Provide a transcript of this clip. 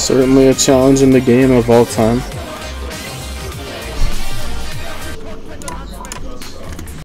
Certainly a challenge in the game of all time.